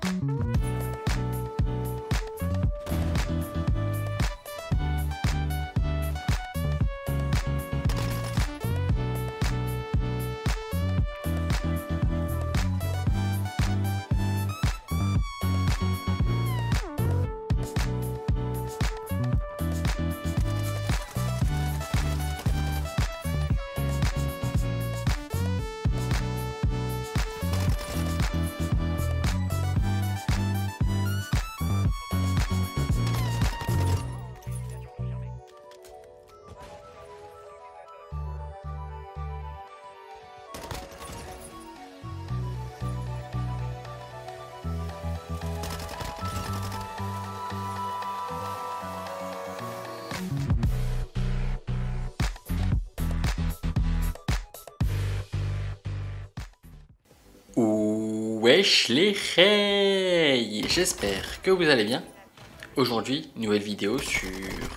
Wesh les hey, j'espère que vous allez bien. Aujourd'hui, nouvelle vidéo sur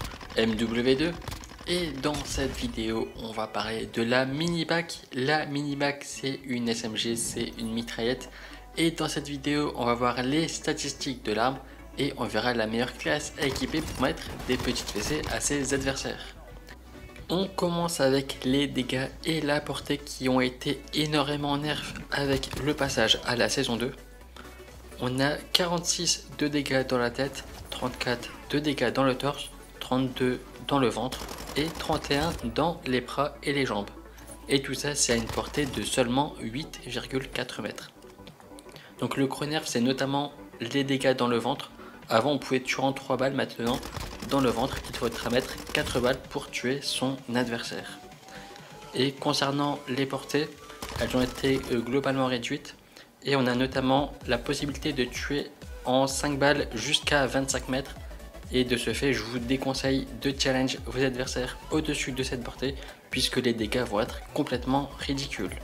MW2 et dans cette vidéo, on va parler de la mini-bac. La mini-bac, c'est une SMG, c'est une mitraillette et dans cette vidéo, on va voir les statistiques de l'arme et on verra la meilleure classe à équiper pour mettre des petites fessées à ses adversaires. On commence avec les dégâts et la portée qui ont été énormément nerfs avec le passage à la saison 2. On a 46 de dégâts dans la tête, 34 de dégâts dans le torse, 32 dans le ventre et 31 dans les bras et les jambes. Et tout ça, c'est à une portée de seulement 8,4 mètres. Donc le gros nerf, c'est notamment les dégâts dans le ventre. Avant, on pouvait tuer en 3 balles, maintenant dans le ventre, il faudra mettre 4 balles pour tuer son adversaire. Et concernant les portées, elles ont été globalement réduites. Et on a notamment la possibilité de tuer en 5 balles jusqu'à 25 mètres. Et de ce fait, je vous déconseille de challenge vos adversaires au-dessus de cette portée, puisque les dégâts vont être complètement ridicules.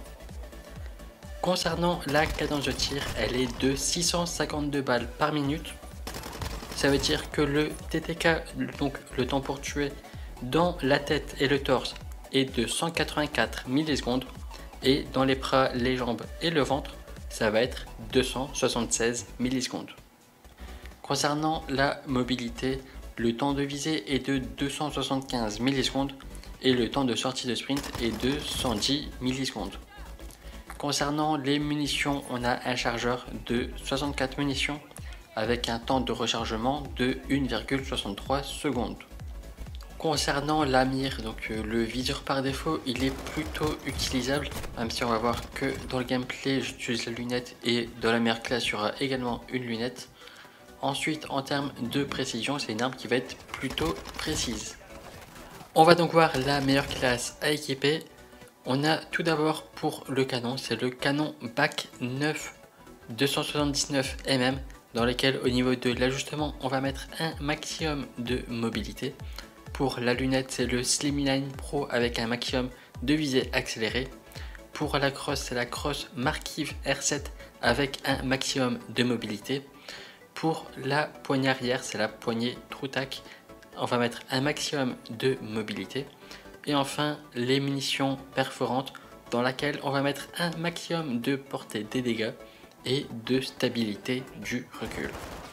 Concernant la cadence de tir, elle est de 652 balles par minute. Ça veut dire que le TTK, donc le temps pour tuer dans la tête et le torse, est de 184 millisecondes et dans les bras, les jambes et le ventre, ça va être 276 millisecondes. Concernant la mobilité, le temps de visée est de 275 millisecondes et le temps de sortie de sprint est de 110 millisecondes. Concernant les munitions, on a un chargeur de 64 munitions avec un temps de rechargement de 1,63 secondes. Concernant la mire, donc le viseur par défaut, il est plutôt utilisable, même si on va voir que dans le gameplay j'utilise la lunette et dans la meilleure classe il y aura également une lunette. Ensuite, en termes de précision, c'est une arme qui va être plutôt précise. On va donc voir la meilleure classe à équiper. On a tout d'abord pour le canon, c'est le canon BAC 9 279 mm. Dans lesquels au niveau de l'ajustement on va mettre un maximum de mobilité. Pour la lunette, c'est le Slimline Pro avec un maximum de visée accélérée. Pour la crosse, c'est la crosse Markiv R7 avec un maximum de mobilité. Pour la poignée arrière, c'est la poignée TrueTac, on va mettre un maximum de mobilité. Et enfin les munitions perforantes dans laquelle on va mettre un maximum de portée des dégâts et de stabilité du recul.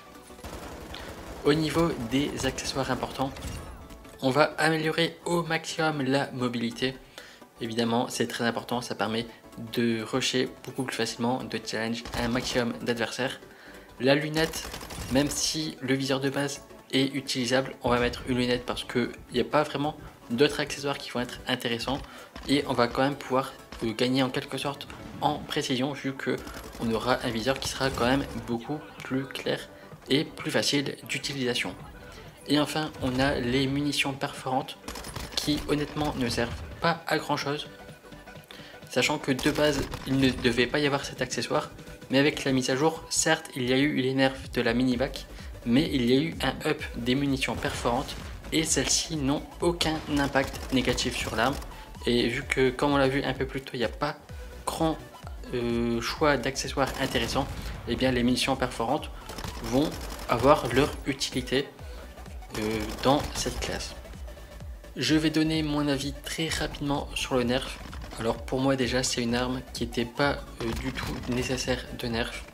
Au niveau des accessoires importants, on va améliorer au maximum la mobilité. Évidemment, c'est très important, ça permet de rusher beaucoup plus facilement, de challenge un maximum d'adversaires. La lunette, même si le viseur de base est utilisable, on va mettre une lunette parce qu'il n'y a pas vraiment d'autres accessoires qui vont être intéressants et on va quand même pouvoir gagner en quelque sorte en précision vu que on aura un viseur qui sera quand même beaucoup plus clair et plus facile d'utilisation. Et enfin, on a les munitions perforantes qui honnêtement ne servent pas à grand chose, sachant que de base il ne devait pas y avoir cet accessoire, mais avec la mise à jour, certes il y a eu les nerfs de la mini-bac, mais il y a eu un up des munitions perforantes et celles-ci n'ont aucun impact négatif sur l'arme. Et vu que, comme on l'a vu un peu plus tôt, il n'y a pas grand choix d'accessoires intéressants, et bien les munitions perforantes vont avoir leur utilité dans cette classe. Je vais donner mon avis très rapidement sur le nerf. Alors pour moi déjà c'est une arme qui n'était pas du tout nécessaire de nerf.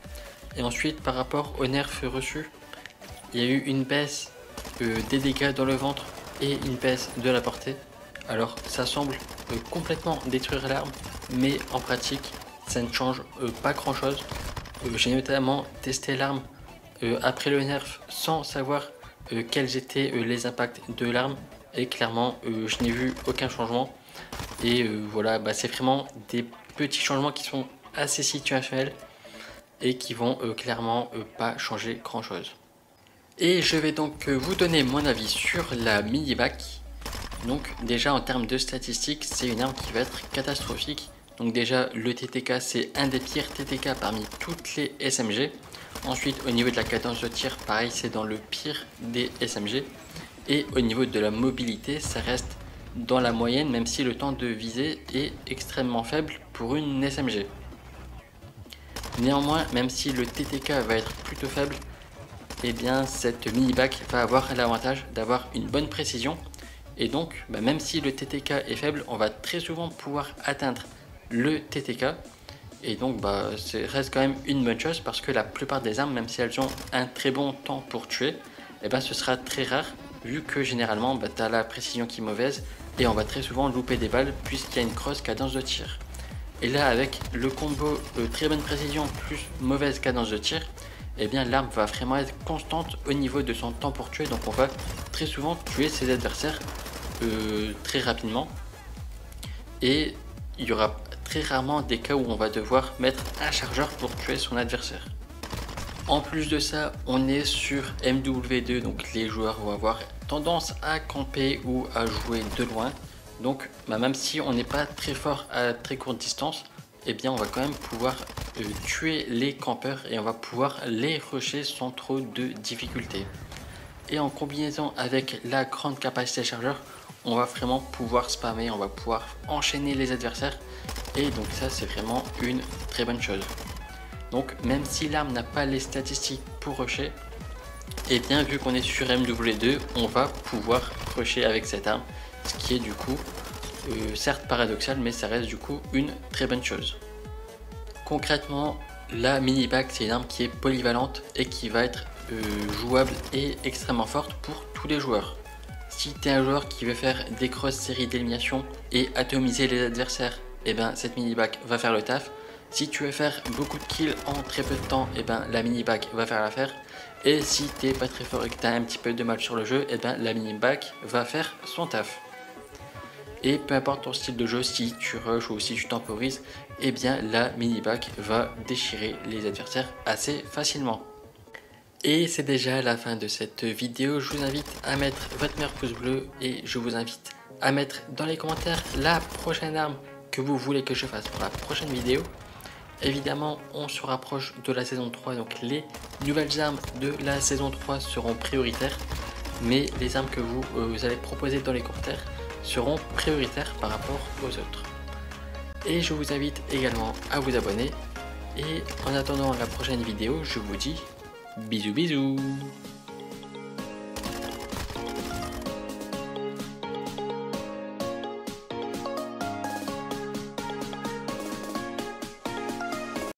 Et ensuite par rapport aux nerfs reçus, il y a eu une baisse des dégâts dans le ventre et une baisse de la portée. Alors ça semble complètement détruire l'arme, mais en pratique ça ne change pas grand chose. J'ai notamment testé l'arme après le nerf sans savoir quels étaient les impacts de l'arme, et clairement je n'ai vu aucun changement. Et voilà, c'est vraiment des petits changements qui sont assez situationnels et qui vont clairement pas changer grand chose. Et je vais donc vous donner mon avis sur la mini-bac. Donc déjà en termes de statistiques, c'est une arme qui va être catastrophique. Donc déjà le TTK, c'est un des pires TTK parmi toutes les SMG. Ensuite au niveau de la cadence de tir, pareil, c'est dans le pire des SMG. Et au niveau de la mobilité, ça reste dans la moyenne, même si le temps de visée est extrêmement faible pour une SMG. Néanmoins, même si le TTK va être plutôt faible, et bien cette mini-bac va avoir l'avantage d'avoir une bonne précision. Et donc même si le TTK est faible, on va très souvent pouvoir atteindre le TTK. Et donc reste quand même une bonne chose, parce que la plupart des armes, même si elles ont un très bon temps pour tuer, ce sera très rare, vu que généralement tu as la précision qui est mauvaise et on va très souvent louper des balles puisqu'il y a une grosse cadence de tir. Et là, avec le combo très bonne précision plus mauvaise cadence de tir, l'arme va vraiment être constante au niveau de son temps pour tuer. Donc on va très souvent tuer ses adversaires très rapidement, et il y aura très rarement des cas où on va devoir mettre un chargeur pour tuer son adversaire. En plus de ça, on est sur MW2, donc les joueurs vont avoir tendance à camper ou à jouer de loin. Donc même si on n'est pas très fort à très courte distance, on va quand même pouvoir tuer les campeurs et on va pouvoir les rusher sans trop de difficultés. Et en combinaison avec la grande capacité chargeur, on va vraiment pouvoir spammer, on va pouvoir enchaîner les adversaires, et donc ça c'est vraiment une très bonne chose. Donc même si l'arme n'a pas les statistiques pour rusher, vu qu'on est sur MW2, on va pouvoir rusher avec cette arme, ce qui est du coup certes paradoxal, mais ça reste du coup une très bonne chose. Concrètement, la mini-bac, c'est une arme qui est polyvalente et qui va être jouable et extrêmement forte pour tous les joueurs. Si tu es un joueur qui veut faire des grosses séries d'élimination et atomiser les adversaires, cette mini-bac va faire le taf. Si tu veux faire beaucoup de kills en très peu de temps, la mini-bac va faire l'affaire. Et si tu n'es pas très fort et que tu as un petit peu de mal sur le jeu, la mini-bac va faire son taf. Et peu importe ton style de jeu, si tu rush ou si tu temporises, la mini-bac va déchirer les adversaires assez facilement. Et c'est déjà la fin de cette vidéo. Je vous invite à mettre votre meilleur pouce bleu et je vous invite à mettre dans les commentaires la prochaine arme que vous voulez que je fasse pour la prochaine vidéo. Évidemment, on se rapproche de la saison 3, donc les nouvelles armes de la saison 3 seront prioritaires, mais les armes que vous allez proposer dans les commentaires seront prioritaires par rapport aux autres. Et je vous invite également à vous abonner. Et en attendant la prochaine vidéo, je vous dis bisous bisous.